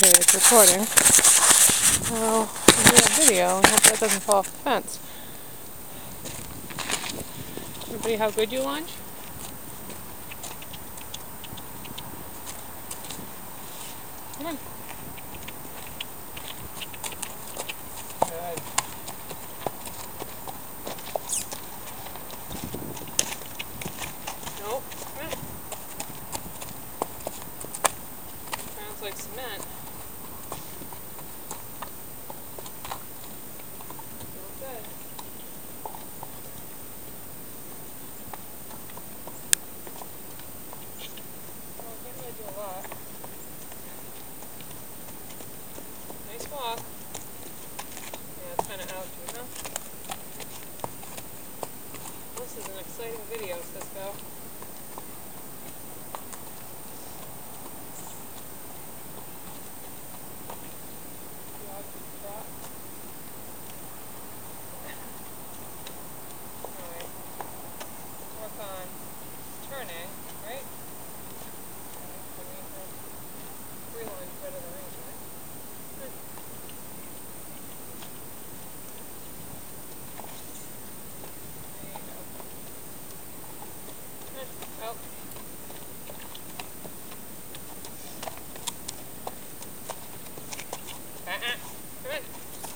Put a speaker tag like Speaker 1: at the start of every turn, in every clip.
Speaker 1: Okay, it's recording. So, we'll do a video and hope that doesn't fall off the fence. Everybody, how good you lunge? Come on. Good. Nope. Come on. Sounds like cement. Feels good. Well, I can't really do a lot. Nice walk. Yeah, it's kind of out too, huh? This is an exciting video, Cisco. Alright. Work on turning, right? Free lunge better than range, right? Out. Come in.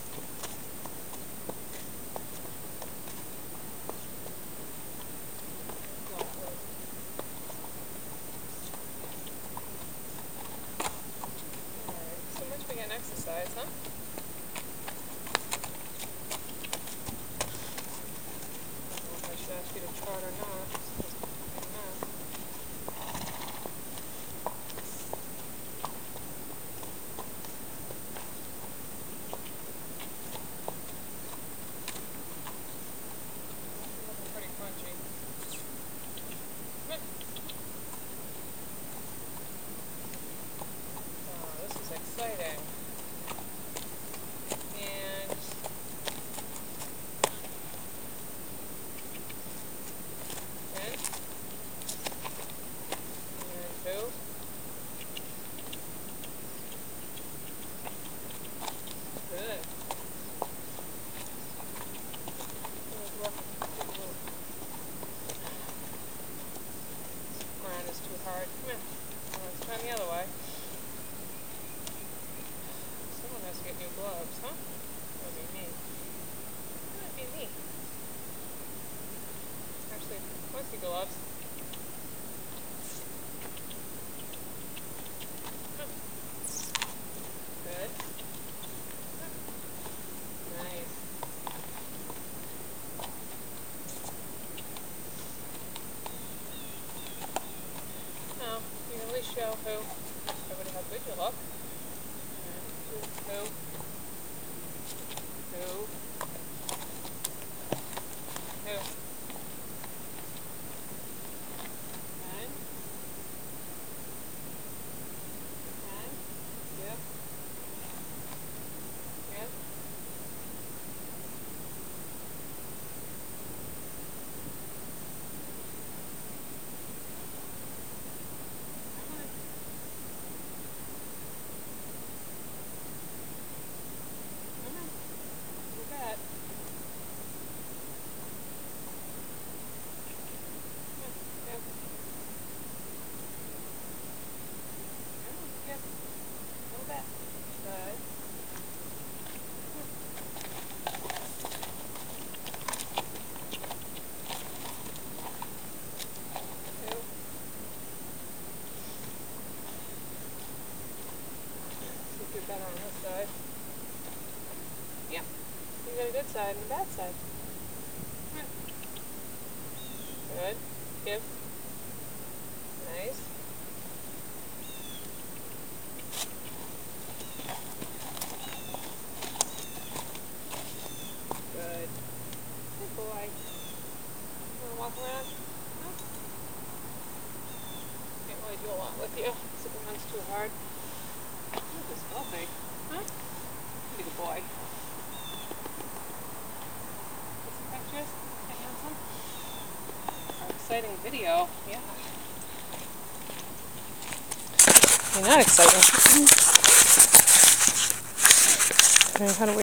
Speaker 1: Alright, so much for getting exercise, huh? I don't know if I should ask you to trot or not. Pretty crunchy. Oh, this is exciting. And in. And two. Good. Ground is too hard. Come in. Let's turn the other way. Someone has to get new gloves, huh? That would be me. That would be me. Actually, what's the gloves? Good. Nice. Now, you can at least show everybody how good you look. Who? And? Yep. Yep. Better on this side. Yeah. You got a good side and a bad side. Good. Give. Nice. Good. Good boy. You want to walk around? No? Can't really do a lot with you. Superman's too hard. Look, it's healthy. Huh? Be the boy. Get some pictures? Get handsome? Our exciting video. Yeah. You're not exciting. Okay, how do we